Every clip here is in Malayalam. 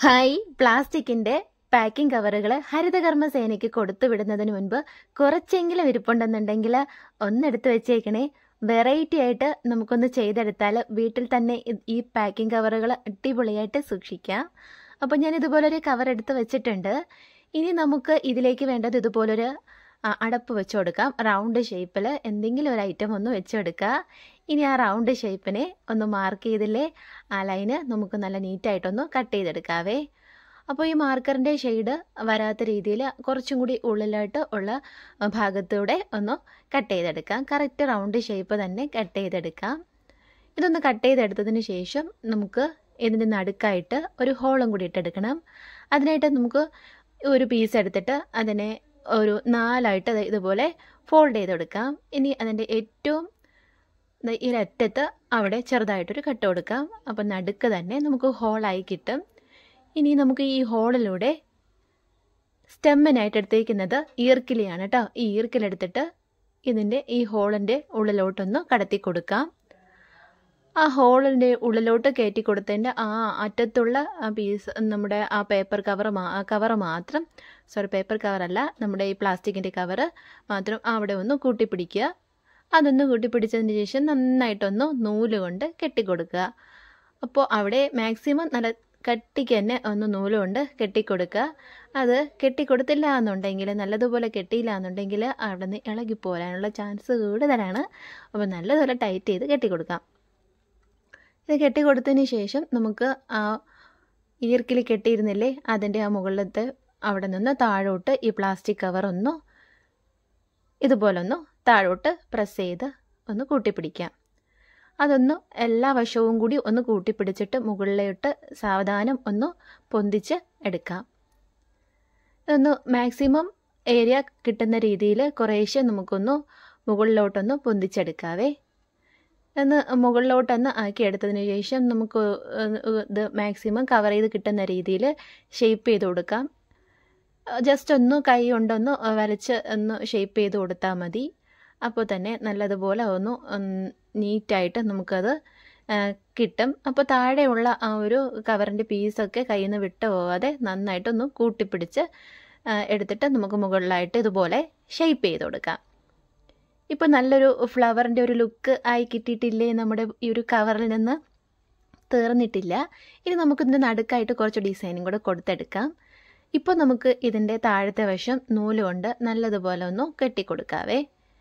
ഹായ്, പ്ലാസ്റ്റിക്കിന്റെ പാക്കിംഗ് കവറുകൾ ഹരിതകർമ്മ സേനയ്ക്ക് കൊടുത്തു വിടുന്നതിന് മുൻപ് കുറച്ചെങ്കിലും ഇരിപ്പുണ്ടെന്നുണ്ടെങ്കിൽ ഒന്നെടുത്ത് വെച്ചേക്കണേ. വെറൈറ്റി ആയിട്ട് നമുക്കൊന്ന് ചെയ്തെടുത്താൽ വീട്ടിൽ തന്നെ ഈ പാക്കിംഗ് കവറുകൾ അടിപൊളിയായിട്ട് സൂക്ഷിക്കാം. അപ്പോൾ ഞാൻ ഇതുപോലൊരു കവർ എടുത്ത് വെച്ചിട്ടുണ്ട്. ഇനി നമുക്ക് ഇതിലേക്ക് വേണ്ടത് ഇതുപോലൊരു അടപ്പ് വെച്ച് കൊടുക്കാം. റൗണ്ട് ഷേപ്പിൽ എന്തെങ്കിലും ഒരു ഐറ്റം ഒന്ന് വെച്ചെടുക്കുക. ഇനി ആ റൗണ്ട് ഷേപ്പിനെ ഒന്ന് മാർക്ക് ചെയ്തില്ലേ, ആ ലൈന് നമുക്ക് നല്ല നീറ്റായിട്ടൊന്ന് കട്ട് ചെയ്തെടുക്കാവേ. അപ്പോൾ ഈ മാർക്കറിൻ്റെ ഷെയ്ഡ് വരാത്ത രീതിയിൽ കുറച്ചും കൂടി ഉള്ളിലായിട്ട് ഉള്ള ഭാഗത്തൂടെ ഒന്ന് കട്ട് ചെയ്തെടുക്കാം. കറക്റ്റ് റൗണ്ട് ഷേപ്പ് തന്നെ കട്ട് ചെയ്തെടുക്കാം. ഇതൊന്ന് കട്ട് ചെയ്തെടുത്തതിന് ശേഷം നമുക്ക് ഇതിൻ്റെ നടുക്കായിട്ട് ഒരു ഹോളും കൂടി ഇട്ടെടുക്കണം. അതിനായിട്ട് നമുക്ക് ഒരു പീസ് എടുത്തിട്ട് അതിനെ ഒരു 4ആയിട്ട് ഇതുപോലെ ഫോൾഡ് ചെയ്തെടുക്കാം. ഇനി അതിൻ്റെ ഏറ്റവും ഈ അറ്റത്ത് അവിടെ ചെറുതായിട്ടൊരു കട്ട് കൊടുക്കാം. അപ്പം നടുക്ക് തന്നെ നമുക്ക് ഹോളായി കിട്ടും. ഇനി നമുക്ക് ഈ ഹോളിലൂടെ സ്റ്റെമ്മിനായിട്ട് എടുത്തേക്കുന്നത് ഈർക്കിലിയാണ് കേട്ടോ. ഈ ഈർക്കിലെടുത്തിട്ട് ഇതിൻ്റെ ഈ ഹോളിൻ്റെ ഉള്ളിലോട്ടൊന്ന് കടത്തി കൊടുക്കാം. ആ ഹോളിൻ്റെ ഉള്ളിലോട്ട് കയറ്റി കൊടുത്തതിൻ്റെ ആ അറ്റത്തുള്ള ആ പീസ് നമ്മുടെ ആ പേപ്പർ കവർ മാത്രം, പേപ്പർ കവറല്ല, നമ്മുടെ ഈ പ്ലാസ്റ്റിക്കിൻ്റെ കവറ് മാത്രം അവിടെ ഒന്ന് കൂട്ടിപ്പിടിക്കുക. അതൊന്ന് കൂട്ടിപ്പിടിച്ചതിന് ശേഷം നന്നായിട്ടൊന്ന് നൂല് കൊണ്ട് കെട്ടിക്കൊടുക്കുക. അപ്പോൾ അവിടെ മാക്സിമം നല്ല കട്ടിക്ക് തന്നെ ഒന്ന് നൂല് കൊണ്ട് കെട്ടിക്കൊടുക്കുക. അത് കെട്ടിക്കൊടുത്തില്ല എന്നുണ്ടെങ്കിൽ, നല്ലതുപോലെ കെട്ടിയില്ല എന്നുണ്ടെങ്കിൽ അവിടെ നിന്ന് ഇളകിപ്പോരാനുള്ള ചാൻസ് കൂടുതലാണ്. അപ്പോൾ നല്ലതുപോലെ ടൈറ്റ് ചെയ്ത് കെട്ടിക്കൊടുക്കാം. ഇത് കെട്ടിക്കൊടുത്തതിന് ശേഷം നമുക്ക് ആ ഈർക്കിൽ കെട്ടിയിരുന്നില്ലേ, അതിൻ്റെ ആ മുകളിലത്തെ അവിടെ നിന്ന് താഴോട്ട് ഈ പ്ലാസ്റ്റിക് കവർ ഒന്ന് ഇതുപോലൊന്ന് താഴോട്ട് പ്രസ് ചെയ്ത് ഒന്ന് കൂട്ടിപ്പിടിക്കാം. അതൊന്ന് എല്ലാ വശവും കൂടി ഒന്ന് കൂട്ടിപ്പിടിച്ചിട്ട് മുകളിലോട്ട് സാവധാനം ഒന്ന് പൊന്തിച്ച് എടുക്കാം. ഇതൊന്ന് മാക്സിമം ഏരിയ കിട്ടുന്ന രീതിയിൽ കുറേശ്ശെ നമുക്കൊന്ന് മുകളിലോട്ടൊന്ന് പൊന്തിച്ചെടുക്കാവേ. ഒന്ന് മുകളിലോട്ടൊന്ന് ആക്കിയെടുത്തതിന് ശേഷം നമുക്ക് ഇത് മാക്സിമം കവർ ചെയ്ത് കിട്ടുന്ന രീതിയിൽ ഷേപ്പ് ചെയ്ത് കൊടുക്കാം. ജസ്റ്റ് ഒന്ന് കൈ കൊണ്ടൊന്ന് വരച്ച് ഒന്ന് ഷേപ്പ് ചെയ്ത് കൊടുത്താൽ മതി. അപ്പോൾ തന്നെ നല്ലതുപോലെ ഒന്ന് നീറ്റായിട്ട് നമുക്കത് കിട്ടും. അപ്പോൾ താഴെയുള്ള ആ ഒരു കവറിൻ്റെ പീസൊക്കെ കയ്യിൽ നിന്ന് വിട്ടു പോകാതെ നന്നായിട്ടൊന്ന് കൂട്ടിപ്പിടിച്ച് എടുത്തിട്ട് നമുക്ക് മുകളിലായിട്ട് ഇതുപോലെ ഷേപ്പ് ചെയ്ത് കൊടുക്കാം. ഇപ്പോൾ നല്ലൊരു ഫ്ലവറിൻ്റെ ഒരു ലുക്ക് ആയി കിട്ടിയിട്ടില്ലേ? നമ്മുടെ ഈ ഒരു കവറിൽ നിന്ന് തീർന്നിട്ടില്ല. ഇനി നമുക്കിതിൻ്റെ നടുക്കായിട്ട് കുറച്ച് ഡിസൈനും കൂടെ കൊടുത്തെടുക്കാം. ഇപ്പോൾ നമുക്ക് ഇതിൻ്റെ താഴത്തെ വശം നൂല് കൊണ്ട് നല്ലതുപോലെ ഒന്ന് കെട്ടിക്കൊടുക്കാവേ.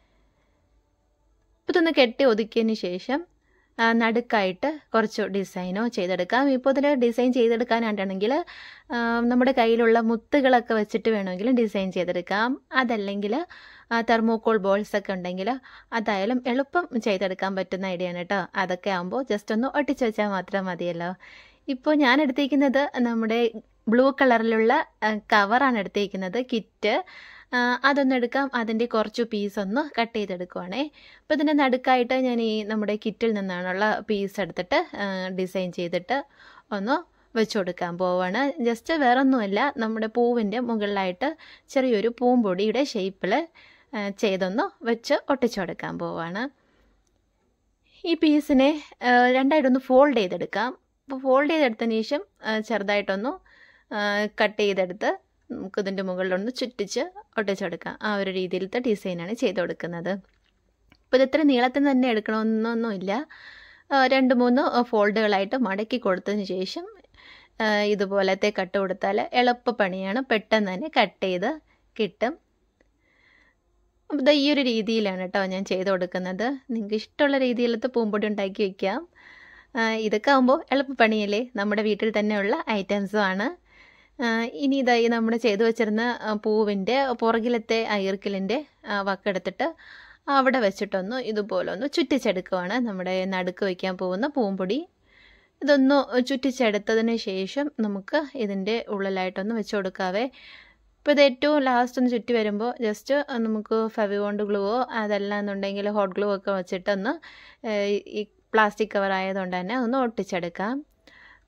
ഇതൊന്ന് കെട്ടി ഒതുക്കിയതിന് ശേഷം നടുക്കായിട്ട് കുറച്ച് ഡിസൈനോ ചെയ്തെടുക്കാം. ഇപ്പോൾ ഇതിൽ ഡിസൈൻ ചെയ്തെടുക്കാനായിട്ടാണെങ്കിൽ നമ്മുടെ കയ്യിലുള്ള മുത്തുകളൊക്കെ വെച്ചിട്ട് വേണമെങ്കിലും ഡിസൈൻ ചെയ്തെടുക്കാം. അതല്ലെങ്കിൽ തെർമോക്കോൾ ബോൾസ് ഒക്കെ ഉണ്ടെങ്കിൽ അതായാലും എളുപ്പം ചെയ്തെടുക്കാൻ പറ്റുന്ന ഐഡിയ ആണ് കേട്ടോ. അതൊക്കെ ആകുമ്പോൾ ജസ്റ്റ് ഒന്ന് ഒട്ടിച്ച് വെച്ചാൽ മാത്രം മതിയല്ലോ. ഇപ്പോൾ ഞാൻ എടുത്തേക്കുന്നത് നമ്മുടെ ബ്ലൂ കളറിലുള്ള കവറാണ് എടുത്തേക്കുന്നത്, കിറ്റ്. അതൊന്ന് എടുക്കാം. അതിൻ്റെ കുറച്ച് പീസ് ഒന്ന് കട്ട് ചെയ്തെടുക്കുവാണേ. അപ്പോൾ ഇതിൻ്റെ നടുക്കായിട്ട് ഞാൻ ഈ നമ്മുടെ കിറ്റിൽ നിന്നാണുള്ള പീസ് എടുത്തിട്ട് ഡിസൈൻ ചെയ്തിട്ട് ഒന്ന് വെച്ച് കൊടുക്കാൻ പോവാണ്. ജസ്റ്റ് വേറൊന്നുമല്ല, നമ്മുടെ പൂവിൻ്റെ മുകളിലായിട്ട് ചെറിയൊരു പൂമ്പൊടിയുടെ ഷേപ്പിൽ ചെയ്തൊന്ന് വെച്ച് ഒട്ടിച്ചു കൊടുക്കാൻ പോവാണ്. ഈ പീസിനെ രണ്ടായിട്ടൊന്ന് ഫോൾഡ് ചെയ്തെടുക്കാം. അപ്പോൾ ഫോൾഡ് ചെയ്തെടുത്തതിന് ശേഷം ചെറുതായിട്ടൊന്ന് കട്ട് ചെയ്തെടുത്ത് നമുക്കിതിൻ്റെ മുകളിലൊന്ന് ചുറ്റിച്ച് ഒട്ടിച്ചെടുക്കാം. ആ ഒരു രീതിയിലത്തെ ഡിസൈനാണ് ചെയ്ത് കൊടുക്കുന്നത്. അപ്പോൾ ഇത് ഇത്ര നീളത്തിൽ തന്നെ എടുക്കണമെന്നൊന്നുമില്ല. 2-3 ഫോൾഡുകളായിട്ട് മടക്കി കൊടുത്തതിന് ശേഷം ഇതുപോലത്തെ കട്ട് കൊടുത്താൽ എളുപ്പ പണിയാണ്, പെട്ടെന്ന് തന്നെ കട്ട് ചെയ്ത് കിട്ടും. അപ്പോൾ ഇത് ഈ ഒരു രീതിയിലാണ് കേട്ടോ ഞാൻ ചെയ്ത് കൊടുക്കുന്നത്. നിങ്ങൾക്ക് ഇഷ്ടമുള്ള രീതിയിലത്തെ പൂമ്പൊടി ഉണ്ടാക്കി വയ്ക്കാം. ഇതൊക്കെ ആകുമ്പോൾ എളുപ്പപ്പണിയല്ലേ, നമ്മുടെ വീട്ടിൽ തന്നെയുള്ള ഐറ്റംസും ആണ്. ഇനി ഇതായി നമ്മൾ ചെയ്തു വെച്ചിരുന്ന പൂവിൻ്റെ പുറകിലത്തെ ഈർക്കിലിൻ്റെ വക്കെടുത്തിട്ട് അവിടെ വെച്ചിട്ടൊന്ന് ഇതുപോലെ ഒന്ന് ചുറ്റിച്ചെടുക്കുവാണ് നമ്മുടെ നടുക്ക് വയ്ക്കാൻ പോകുന്ന പൂമ്പൊടി. ഇതൊന്ന് ചുറ്റിച്ചെടുത്തതിന് ശേഷം നമുക്ക് ഇതിൻ്റെ ഉള്ളിലായിട്ടൊന്ന് വെച്ച് കൊടുക്കാവേ. ഇപ്പോൾ ഇത് ഏറ്റവും ലാസ്റ്റ് ഒന്ന് ചുറ്റി വരുമ്പോൾ ജസ്റ്റ് നമുക്ക് ഫെവിബോണ്ട് ഗ്ലൂവോ അതല്ല എന്നുണ്ടെങ്കിൽ ഹോട്ട് ഗ്ലൂ ഒക്കെ വെച്ചിട്ടൊന്ന് ഈ പ്ലാസ്റ്റിക് കവർ ആയതുകൊണ്ട് തന്നെ ഒന്ന് ഒട്ടിച്ചെടുക്കാം.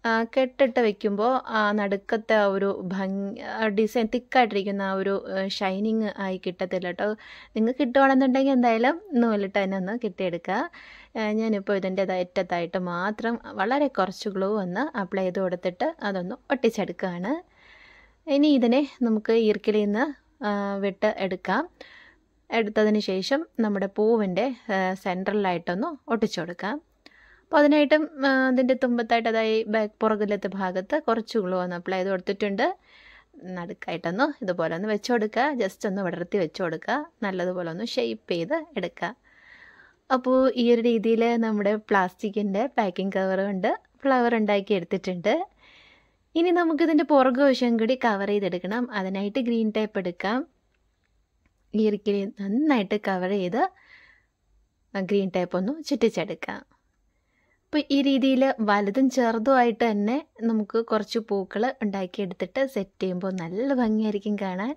കെട്ടിട്ട് വെക്കുമ്പോൾ നടുക്കത്തെ ആ ഒരു ഡിസൈൻ തിക്കായിട്ടിരിക്കുന്ന ആ ഒരു ഷൈനിങ് ആയി കിട്ടത്തില്ല കേട്ടോ. നിങ്ങൾക്ക് കിട്ടുവാണെന്നുണ്ടെങ്കിൽ എന്തായാലും നൂലിട്ട് തന്നെ ഒന്ന് കിട്ടിയെടുക്കുക. ഞാനിപ്പോൾ ഇതിൻ്റെ അറ്റത്തായിട്ട് മാത്രം വളരെ കുറച്ച് ഗ്ലൂ ഒന്ന് അപ്ലൈ ചെയ്ത് കൊടുത്തിട്ട് അതൊന്ന് ഒട്ടിച്ചെടുക്കുകയാണ്. ഇനി ഇതിനെ നമുക്ക് ഈർക്കിലിൽ നിന്ന് വിട്ട് എടുക്കാം. എടുത്തതിന് ശേഷം നമ്മുടെ പൂവിൻ്റെ സെൻട്രലായിട്ടൊന്ന് ഒട്ടിച്ചു കൊടുക്കാം. അപ്പോൾ അതിനായിട്ടും അതിൻ്റെ തുമ്പത്തായിട്ട് അതായത് പുറകിലത്തെ ഭാഗത്ത് കുറച്ച് ഗ്ലൂ ഒന്ന് അപ്ലൈ ചെയ്ത് കൊടുത്തിട്ടുണ്ട്. നടുക്കായിട്ടൊന്ന് ഇതുപോലെ ഒന്ന് വെച്ച് കൊടുക്കുക. ജസ്റ്റ് ഒന്ന് വിടർത്തി വെച്ച് കൊടുക്കുക. നല്ലതുപോലെ ഒന്ന് ഷേപ്പ് ചെയ്ത് എടുക്കുക. അപ്പോൾ ഈ ഒരു രീതിയിൽ നമ്മുടെ പ്ലാസ്റ്റിക്കിൻ്റെ പാക്കിംഗ് കവർ കൊണ്ട് ഫ്ലവർ ഉണ്ടാക്കി എടുത്തിട്ടുണ്ട്. ഇനി നമുക്കിതിൻ്റെ പുറകുവശം കൂടി കവർ ചെയ്തെടുക്കണം. അതിനായിട്ട് ഗ്രീൻ ടേപ്പ് എടുക്കാം. ഈർക്കിൽ നന്നായിട്ട് കവർ ചെയ്ത് ഗ്രീൻ ടേപ്പ് ഒന്ന് ചുറ്റിച്ചെടുക്കാം. അപ്പോൾ ഈ രീതിയിൽ വലുതും ചെറുതുമായിട്ട് തന്നെ നമുക്ക് കുറച്ച് പൂക്കൾ ഉണ്ടാക്കിയെടുത്തിട്ട് സെറ്റ് ചെയ്യുമ്പോൾ നല്ല ഭംഗിയായിരിക്കും കാണാൻ.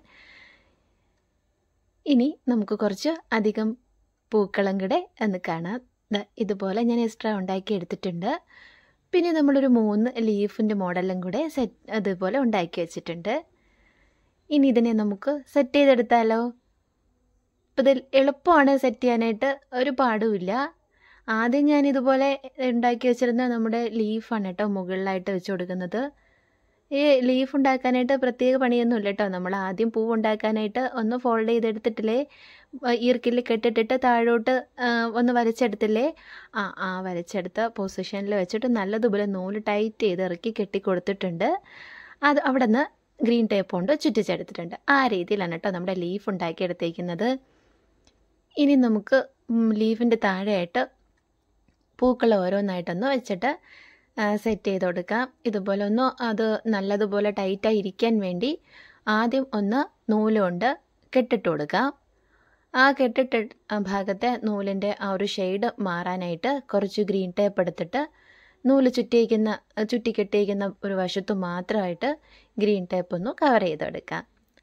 ഇനി നമുക്ക് കുറച്ച് അധികം പൂക്കളും കൂടെ ഒന്ന് കാണാം. ഇതുപോലെ ഞാൻ എക്സ്ട്രാ ഉണ്ടാക്കി എടുത്തിട്ടുണ്ട്. പിന്നെ നമ്മളൊരു 3 ലീഫിൻ്റെ മോഡലും കൂടെ അതുപോലെ ഉണ്ടാക്കി വെച്ചിട്ടുണ്ട്. ഇനി ഇതിനെ നമുക്ക് സെറ്റ് ചെയ്തെടുത്താലോ? അപ്പോൾ ഇത് എളുപ്പമാണ് സെറ്റ് ചെയ്യാനായിട്ട്, ഒരു പാടുമില്ല. ആദ്യം ഞാൻ ഇതുപോലെ ഉണ്ടാക്കി വെച്ചിരുന്ന നമ്മുടെ ലീഫാണ് കേട്ടോ മുകളിലായിട്ട് വെച്ച് കൊടുക്കുന്നത്. ഈ ലീഫ് ഉണ്ടാക്കാനായിട്ട് പ്രത്യേക പണിയൊന്നുമില്ല കേട്ടോ. നമ്മൾ ആദ്യം പൂവ് ഉണ്ടാക്കാനായിട്ട് ഒന്ന് ഫോൾഡ് ചെയ്തെടുത്തിട്ടില്ലേ, ഈർക്കിൽ കെട്ടിട്ടിട്ട് താഴോട്ട് ഒന്ന് വരച്ചെടുത്തില്ലേ, ആ വരച്ചെടുത്ത പൊസിഷനിൽ വെച്ചിട്ട് നല്ലതുപോലെ നൂല് ടൈറ്റ് ചെയ്ത് ഇറക്കി കെട്ടി കൊടുത്തിട്ടുണ്ട്. അത് അവിടെ നിന്ന് ഗ്രീൻ ടേപ്പ് കൊണ്ട് ചുറ്റിച്ചെടുത്തിട്ടുണ്ട്. ആ രീതിയിലാണ് കേട്ടോ നമ്മുടെ ലീഫ് ഉണ്ടാക്കിയെടുത്തേക്കുന്നത്. ഇനി നമുക്ക് ലീഫിൻ്റെ താഴെയായിട്ട് പൂക്കൾ ഓരോന്നായിട്ടൊന്ന് വെച്ചിട്ട് സെറ്റ് ചെയ്ത് കൊടുക്കാം. ഇതുപോലെ ഒന്ന് അത് നല്ലതുപോലെ ടൈറ്റായി ഇരിക്കാൻ വേണ്ടി ആദ്യം ഒന്ന് നൂലുകൊണ്ട് കെട്ടിട്ട് കൊടുക്കാം. ആ കെട്ടിട്ട ഭാഗത്തെ നൂലിൻ്റെ ആ ഒരു ഷെയ്ഡ് മാറാനായിട്ട് കുറച്ച് ഗ്രീൻ ടേപ്പ് എടുത്തിട്ട് നൂല് ചുറ്റി കെട്ടിയിരിക്കുന്ന ഒരു വശത്ത് മാത്രമായിട്ട് ഗ്രീൻ ടേപ്പ് ഒന്ന് കവർ ചെയ്തെടുക്കാം.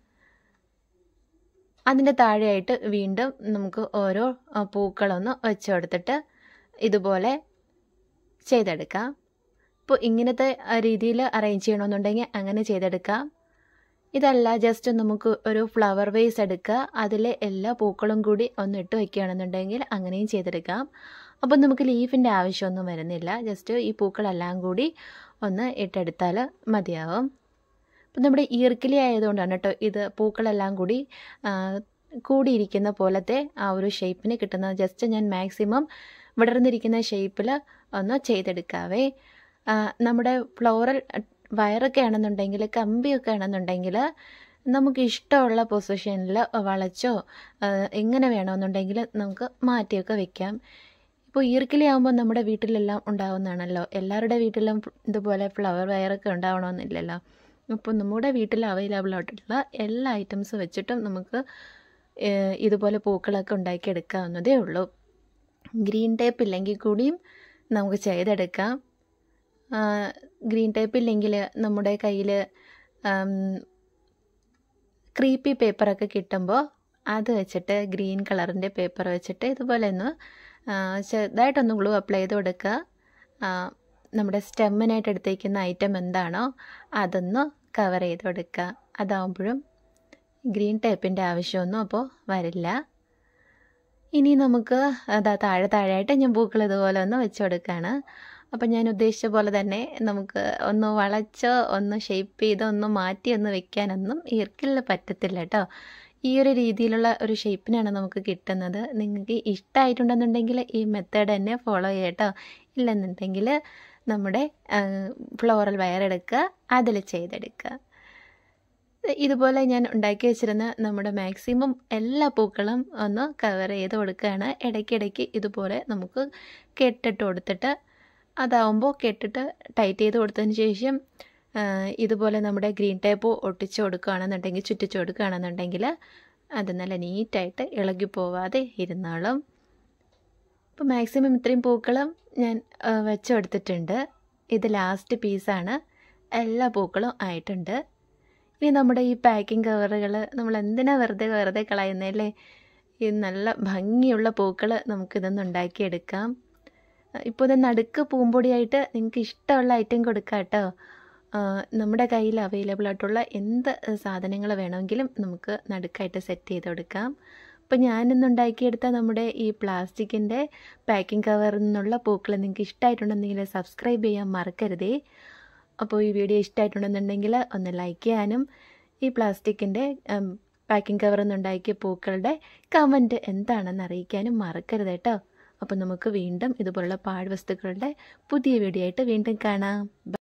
അതിൻ്റെ താഴെയായിട്ട് വീണ്ടും നമുക്ക് ഓരോ പൂക്കളൊന്ന് വെച്ച് കൊടുത്തിട്ട് ഇതുപോലെ ചെയ്തെടുക്കാം. ഇപ്പോൾ ഇങ്ങനത്തെ രീതിയിൽ അറേഞ്ച് ചെയ്യണമെന്നുണ്ടെങ്കിൽ അങ്ങനെ ചെയ്തെടുക്കാം. ഇതല്ല, ജസ്റ്റ് നമുക്ക് ഒരു ഫ്ലവർ വേസ് എടുക്കുക, അതിലെ എല്ലാ പൂക്കളും കൂടി ഒന്ന് ഇട്ട് വയ്ക്കുകയാണെന്നുണ്ടെങ്കിൽ അങ്ങനെയും ചെയ്തെടുക്കാം. അപ്പോൾ നമുക്ക് ലീഫിൻ്റെ ആവശ്യമൊന്നും വരുന്നില്ല. ജസ്റ്റ് ഈ പൂക്കളെല്ലാം കൂടി ഒന്ന് ഇട്ടെടുത്താൽ മതിയാവും. അപ്പം നമ്മുടെ ഈർക്കിലി ആയതുകൊണ്ടാണ് കേട്ടോ ഇത് പൂക്കളെല്ലാം കൂടി കൂടിയിരിക്കുന്ന പോലത്തെ ആ ഒരു ഷേപ്പിന് കിട്ടുന്നത്. ജസ്റ്റ് ഞാൻ മാക്സിമം വിടർന്നിരിക്കുന്ന ഷേപ്പിൽ ഒന്ന് ചെയ്തെടുക്കാവേ. നമ്മുടെ ഫ്ലോറൽ വയറൊക്കെ ആണെന്നുണ്ടെങ്കിൽ, കമ്പിയൊക്കെ ആണെന്നുണ്ടെങ്കിൽ നമുക്ക് ഇഷ്ടമുള്ള പൊസിഷനിൽ വളച്ചോ എങ്ങനെ വേണമെന്നുണ്ടെങ്കിൽ നമുക്ക് മാറ്റിയൊക്കെ വെക്കാം. ഇപ്പോൾ ഈർക്കിലി ആകുമ്പോൾ നമ്മുടെ വീട്ടിലെല്ലാം ഉണ്ടാവുന്നതാണല്ലോ. എല്ലാവരുടെ വീട്ടിലും ഇതുപോലെ ഫ്ലവർ വയറൊക്കെ ഉണ്ടാവണമെന്നില്ലല്ലോ. അപ്പോൾ നമ്മുടെ വീട്ടിൽ അവൈലബിൾ ആയിട്ടുള്ള എല്ലാ ഐറ്റംസ് വെച്ചിട്ടും നമുക്ക് ഇതുപോലെ പൂക്കളൊക്കെ ഉണ്ടാക്കിയെടുക്കാവുന്നതേ ഉള്ളൂ. ഗ്രീൻ ടേപ്പ് ഇല്ലെങ്കിൽ കൂടിയും നമുക്ക് ചെയ്തെടുക്കാം. ഗ്രീൻ ടേപ്പ് ഇല്ലെങ്കിൽ നമ്മുടെ കയ്യിൽ ക്രീപ്പി പേപ്പറൊക്കെ കിട്ടുമ്പോൾ അത് വെച്ചിട്ട് ഗ്രീൻ കളറിൻ്റെ പേപ്പർ വെച്ചിട്ട് ഇതുപോലെ ഒന്ന് ചെറുതായിട്ടൊന്ന് ഗ്ലൂ അപ്ലൈ ചെയ്ത് കൊടുക്കുക. നമ്മുടെ സ്റ്റെമ്മിനായിട്ട് എടുത്തേക്കുന്ന ഐറ്റം എന്താണോ അതൊന്ന് കവർ ചെയ്ത് കൊടുക്കുക. അതാവുമ്പോഴും ഗ്രീൻ ടേപ്പിൻ്റെ ആവശ്യമൊന്നും അപ്പോൾ വരില്ല. ഇനി നമുക്ക് താഴെയായിട്ട് ഞാൻ പൂക്കൾ ഇതുപോലെ ഒന്ന് വെച്ച് കൊടുക്കുകയാണ്. അപ്പം ഞാൻ ഉദ്ദേശിച്ച പോലെ തന്നെ നമുക്ക് ഒന്ന് വളച്ചോ ഒന്ന് ഷേപ്പ് ചെയ്തോ ഒന്ന് മാറ്റി ഒന്ന് വെക്കാനൊന്നും ഈർക്കിലിൽ പറ്റത്തില്ല കേട്ടോ. ഈ ഒരു രീതിയിലുള്ള ഒരു ഷേപ്പിനാണ് നമുക്ക് കിട്ടുന്നത്. നിങ്ങൾക്ക് ഇഷ്ടമായിട്ടുണ്ടെന്നുണ്ടെങ്കിൽ ഈ മെത്തേഡ് തന്നെ ഫോളോ ചെയ്യുക കേട്ടോ. ഇല്ലെന്നുണ്ടെങ്കിൽ നമ്മുടെ ഫ്ലോറൽ വയർ എടുക്കുക, അതിൽ ചെയ്തെടുക്കുക. ഇതുപോലെ ഞാൻ ഉണ്ടാക്കി വെച്ചിരുന്ന നമ്മുടെ മാക്സിമം എല്ലാ പൂക്കളും ഒന്ന് കവർ ചെയ്ത് കൊടുക്കുകയാണ്. ഇടയ്ക്കിടയ്ക്ക് ഇതുപോലെ നമുക്ക് കെട്ടിട്ട് കൊടുത്തിട്ട് അതാവുമ്പോൾ കെട്ടിട്ട് ടൈറ്റ് ചെയ്ത് കൊടുത്തതിന് ശേഷം ഇതുപോലെ നമ്മുടെ ഗ്രീൻ ടേപ്പ് ഒട്ടിച്ച് കൊടുക്കുകയാണെന്നുണ്ടെങ്കിൽ, ചുറ്റിച്ച് കൊടുക്കുകയാണെന്നുണ്ടെങ്കിൽ അത് നല്ല നീറ്റായിട്ട് ഇളകി പോവാതെ ഇരുന്നോളും. അപ്പോൾ മാക്സിമം ഇത്രയും പൂക്കളും ഞാൻ വെച്ച് കൊടുത്തിട്ടുണ്ട്. ഇത് ലാസ്റ്റ് പീസാണ്. എല്ലാ പൂക്കളും ആയിട്ടുണ്ട്. ഇനി നമ്മുടെ ഈ പാക്കിംഗ് കവറുകൾ നമ്മൾ എന്തിനാ വെറുതെ കളയുന്നതല്ലേ? ഈ നല്ല ഭംഗിയുള്ള പൂക്കൾ നമുക്കിതൊന്ന് ഉണ്ടാക്കിയെടുക്കാം. ഇപ്പോൾ ഇത് നടുക്ക് പൂമ്പൊടിയായിട്ട് നിങ്ങൾക്ക് ഇഷ്ടമുള്ള ഐറ്റം കൊടുക്കാം കേട്ടോ. നമ്മുടെ കയ്യിൽ അവൈലബിൾ ആയിട്ടുള്ള എന്ത് സാധനങ്ങൾ വേണമെങ്കിലും നമുക്ക് നടുക്കായിട്ട് സെറ്റ് ചെയ്ത് കൊടുക്കാം. അപ്പോൾ ഞാനിന്ന് ഉണ്ടാക്കിയെടുത്ത നമ്മുടെ ഈ പ്ലാസ്റ്റിക്കിൻ്റെ പാക്കിംഗ് കവറിൽ നിന്നുള്ള പൂക്കൾ നിങ്ങൾക്ക് ഇഷ്ടമായിട്ടുണ്ടെങ്കിൽ സബ്സ്ക്രൈബ് ചെയ്യാൻ മറക്കരുതേ. അപ്പോൾ ഈ വീഡിയോ ഇഷ്ടമായിട്ടുണ്ടെന്നുണ്ടെങ്കിൽ ഒന്ന് ലൈക്ക് ചെയ്യാനും ഈ പ്ലാസ്റ്റിക്കിൻ്റെ പാക്കിംഗ് കവറിൽ നിന്നുണ്ടാക്കിയ പൂക്കളുടെ കമൻറ്റ് എന്താണെന്ന് അറിയിക്കാനും മറക്കരുത് കേട്ടോ. അപ്പോൾ നമുക്ക് വീണ്ടും ഇതുപോലുള്ള പാഴ്വസ്തുക്കളുടെ പുതിയ വീഡിയോ ആയിട്ട് വീണ്ടും കാണാം.